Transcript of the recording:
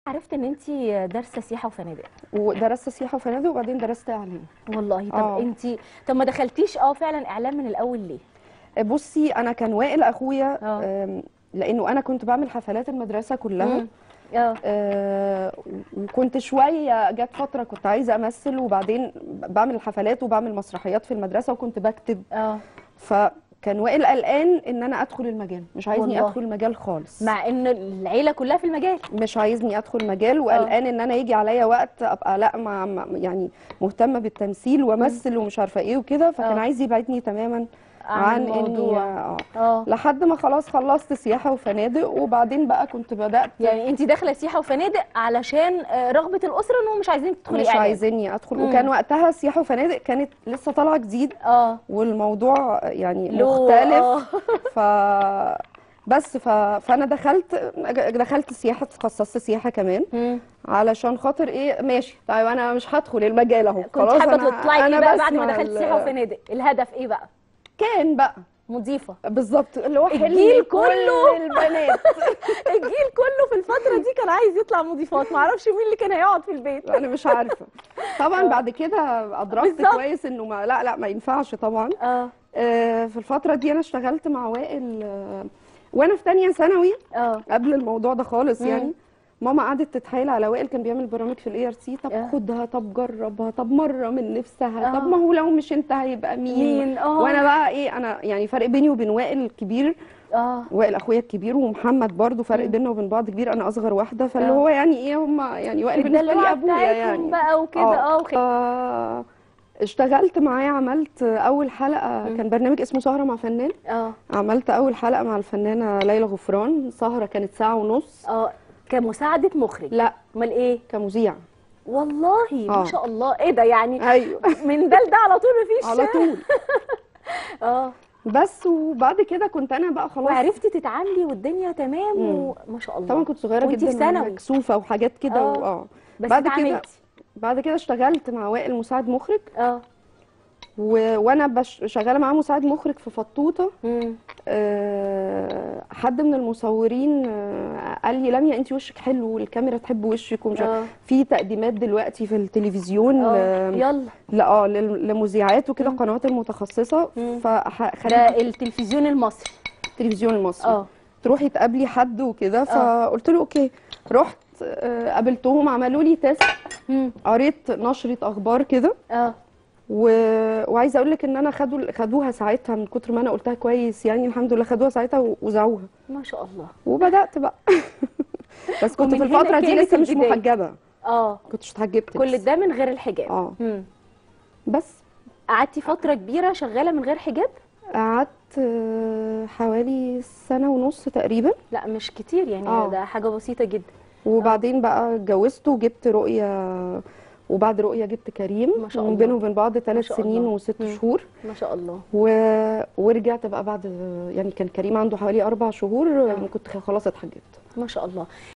عرفت ان انت دارسه سياحه وفنادق. ودرست سياحه وفنادق وبعدين درست اعلام. والله طب انت طب ما دخلتيش فعلا اعلام من الاول ليه؟ بصي انا كان وائل اخويا اه لانه انا كنت بعمل حفلات المدرسه كلها. اه وكنت شويه جت فتره كنت عايزه امثل، وبعدين بعمل الحفلات وبعمل مسرحيات في المدرسه وكنت بكتب. فكان وائل قلقان ان انا ادخل المجال، مش عايزني والله. ادخل المجال خالص، مع ان العيله كلها في المجال. مش عايزني ادخل المجال وقلقان ان انا يجي عليا وقت ابقى لا يعني مهتمه بالتمثيل وامثل ومش عارفه ايه وكده، فكان عايز يبعدني تماما عن اني لحد ما خلاص خلصت سياحه وفنادق. وبعدين بقى كنت بدات، يعني انت داخله سياحه وفنادق علشان رغبه الاسره انهم مش عايزين تدخلي مش اعلام. عايزيني ادخل. وكان وقتها سياحه وفنادق كانت لسه طالعه جديد والموضوع يعني مختلف. بس فانا دخلت سياحه، تخصصت سياحه كمان علشان خاطر ايه. ماشي طيب انا مش هدخل المجال اهو كنت خلاص. حابه تطلعي ايه بقى بعد ما دخلت دخلت سياحه وفنادق؟ الهدف ايه بقى؟ كان بقى مضيفه بالظبط، اللي هو الجيل كله البنات الجيل كله في الفتره دي كان عايز يطلع مضيفات، معرفش مين اللي كان هيقعد في البيت. انا مش عارفه طبعا. بعد كده ادركت كويس انه ما ينفعش طبعا. في الفتره دي انا اشتغلت مع وائل وانا في ثانيه ثانوي. قبل الموضوع ده خالص يعني ماما قعدت تتحايل على وائل، كان بيعمل برامج في الاي ار سي. طب خدها، طب جربها، طب مره من نفسها، طب ما هو لو مش انت هيبقى مين؟ وانا بقى ايه، انا يعني فرق بيني وبين وائل الكبير. وائل اخويا الكبير ومحمد برضو فرق بيننا وبين بعض كبير، انا اصغر واحده. فاللي هو يعني ايه، هم يعني وائل بالنسبه لي ابويا يعني بقى وكده. اشتغلت معاه، عملت اول حلقه كان برنامج اسمه سهره مع فنان. عملت اول حلقه مع الفنانه ليلى غفران. سهره كانت ساعه ونص. كمساعده مخرج؟ لا امال ايه؟ كمذيع. والله ما شاء الله. ايه ده يعني؟ ايوه من ده لده على طول مفيش على طول. بس وبعد كده كنت انا بقى خلاص وعرفتي تتعاملي والدنيا تمام وما شاء الله. طبعا كنت صغيره جدا ومكسوفه وحاجات كده بس بعد كده اشتغلت مع وائل مساعد مخرج. وانا شغاله معاه مساعد مخرج في فطوطه. حد من المصورين قال لي لميا انت وشك حلو والكاميرا تحب وشك ومش في تقديمات دلوقتي في التلفزيون يلا لا لمذيعات وكده القنوات المتخصصه. ده التلفزيون المصري. التلفزيون المصري. تروحي تقابلي حد وكده. فقلت له اوكي. رحت قابلتهم، عملوا لي تيست. قريت نشره اخبار كده. وعايزه اقول لك ان انا خدوها ساعتها من كتر ما انا قلتها كويس يعني. الحمد لله خدوها ساعتها وذاعوها ما شاء الله. وبدات بقى بس كنت في الفتره دي لسه مش محجبه. كنتش اتحجبت كل ده من غير الحجاب. بس قعدتي فتره كبيره شغاله من غير حجاب؟ قعدت حوالي سنه ونص تقريبا. لا مش كتير يعني. ده حاجه بسيطه جدا. وبعدين بقى اتجوزت وجبت رؤيه، وبعد رؤية جبت كريم. ما شاء الله. بينه وبين بعض 3 سنين و6 شهور. ما شاء الله. ورجعت بقى بعد يعني كان كريم عنده حوالي 4 شهور كنت خلاص اتحجبت. ما شاء الله.